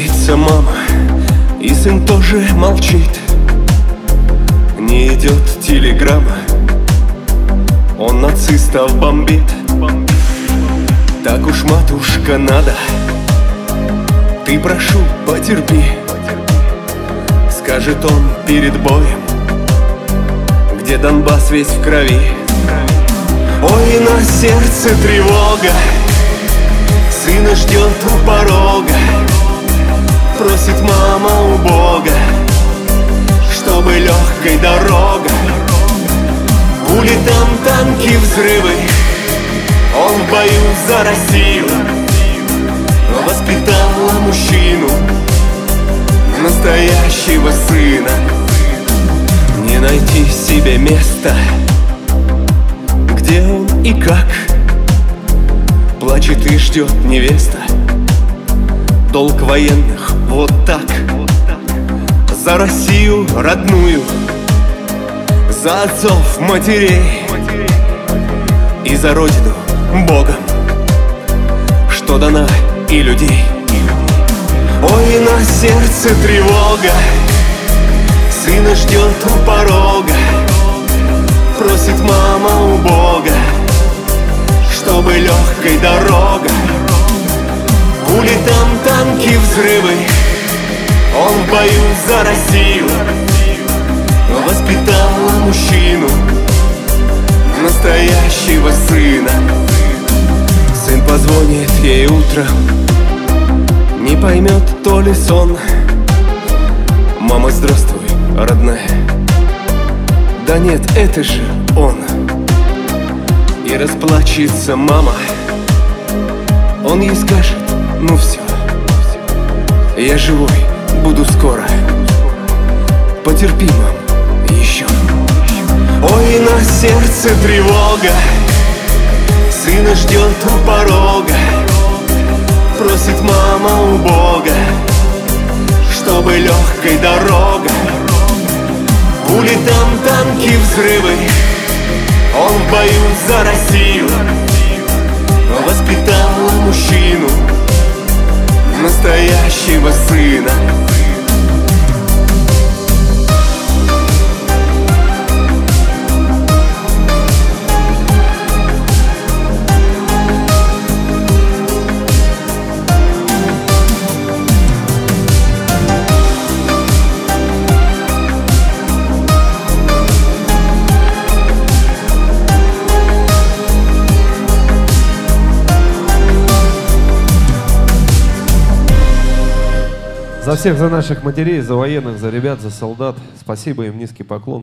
плачется мама, и сын тоже молчит. Не идет телеграмма, он нацистов бомбит. Так уж, матушка, надо, ты, прошу, потерпи, скажет он перед боем, где Донбасс весь в крови. Ой, на сердце тревога, сына ждет у порога, просит мама у Бога, чтобы легкой дорога. Пули там, танки, взрывы, он в бою за Россию воспитала мужчину, настоящего сына. Не найти себе места, где он и как, плачет и ждет невеста. Долг военных вот так: за Россию родную, за отцов, матерей и за Родину Богом, что дана и людей. Ой, на сердце тревога, сына ждет у порога, просит мама у Бога, чтобы легкой дорога. Пули там, танки, взрывы, он в бою за Россию воспитала мужчину, настоящего сына. Сын позвонит ей утром, не поймет, то ли сон. Мама, здравствуй, родная. Да нет, это же он. И расплачется мама, он ей скажет: ну все, я живой буду скоро, потерпи, мам, еще. Ой, на сердце тревога, сына ждет у порога, просит мама у Бога, чтобы легкой дорога. Пули там, танки, взрывы, он в бою за Россию воспитала мужчину, настоящего сына. За всех, за наших матерей, за военных, за ребят, за солдат. Спасибо им, низкий поклон.